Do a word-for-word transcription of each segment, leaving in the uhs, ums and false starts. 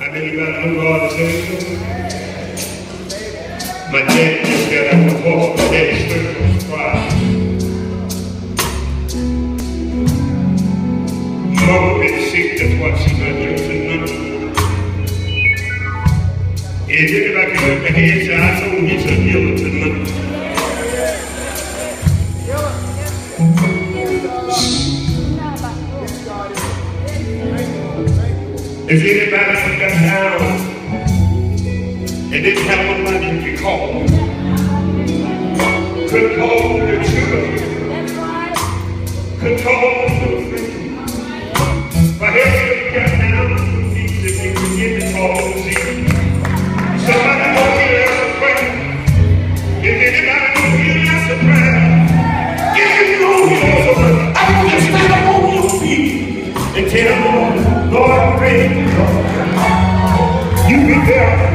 I really got to know God to say, my dad just got out the horse, my daddy stood on the spot. Mama been sick, that's why she's not using nothing. Is anybody can look ahead and say, I know he's a healer tonight. Is anybody who got down and didn't have nobody you could call? Could call your children. Could call your friends. But if you got down on your knees and you can get the call to Jesus. Somebody know he'll answer prayer. If anybody know he'll answer prayer. If you know he'll answer prayer, I want you to stand up on your feet and tell the Lord, Lord, I'm ready. You be there.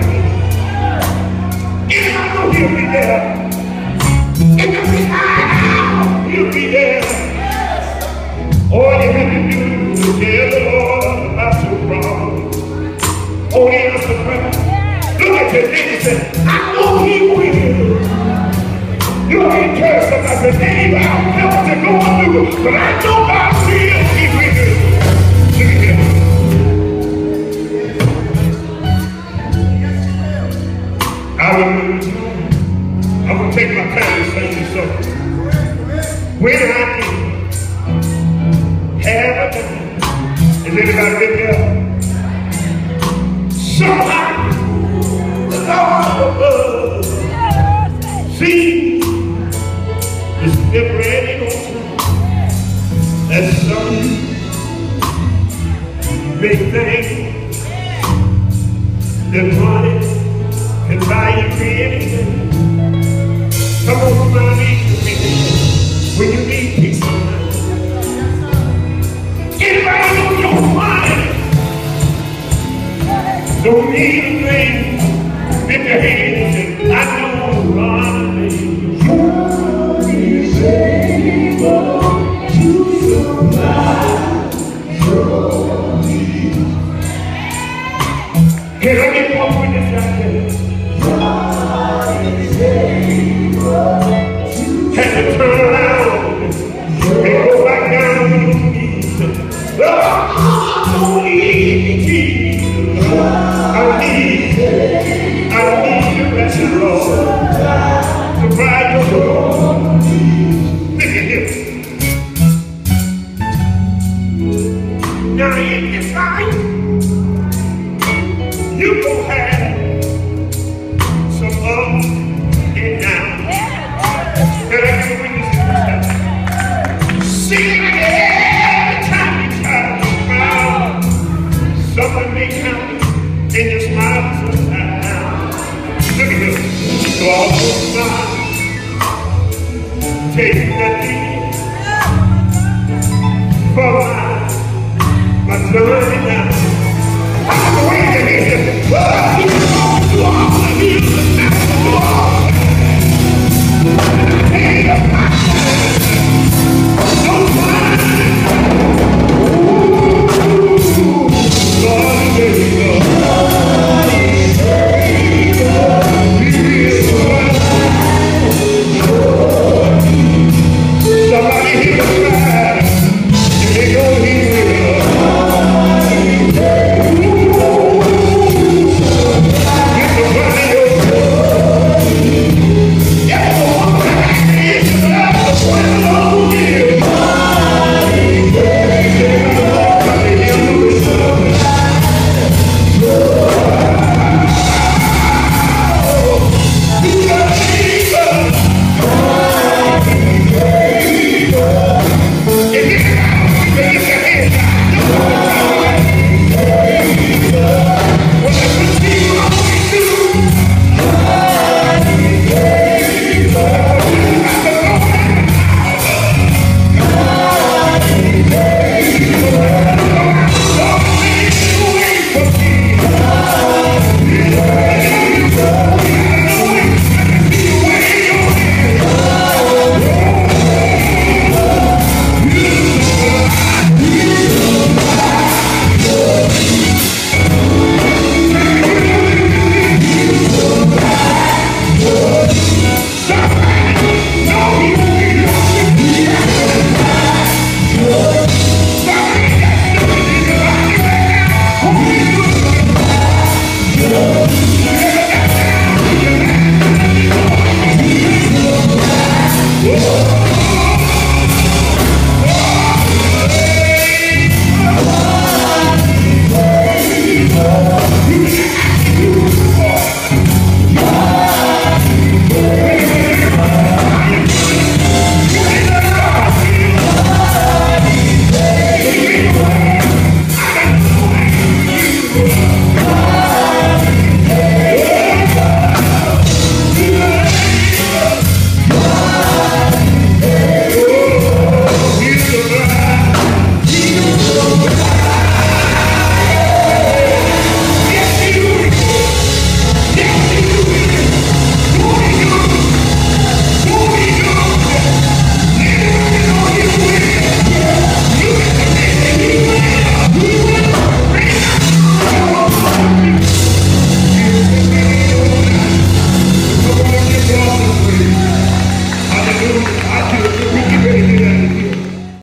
If I know he'll be there. If you be there, you'll be there. All you have to do is tell the Lord about your problem. Oh, he answers prayer. Look at your neighbor and say, I know he will. You can't tell somebody, say, neighbor, I don't know what you're going through, but I know God will. He will. Look at him. I will. I'm going to take my time to say this something. When I can have a time, is anybody been there? Somehow, the Lord above sees this never-ending ocean. That's some big thing that money can buy you anything. Come on, somebody, when you need people. Anybody know your mind? Don't need a thing. Lift your hands and I know God is. God is able to supply your needs. Can I get one witness out there? God is able to have to turn around and go back down on your knees. Oh, I don't need Jesus. I need, I need you, bless you, Lord, to provide your Lord. Look at him. Now in this life, you gon' have some up and down. Can I get a witness to that? See, every time you try to smile, something may happen. And your smile sometimes. Look at this. So I'll put smile. Take nothing for my, my journey now.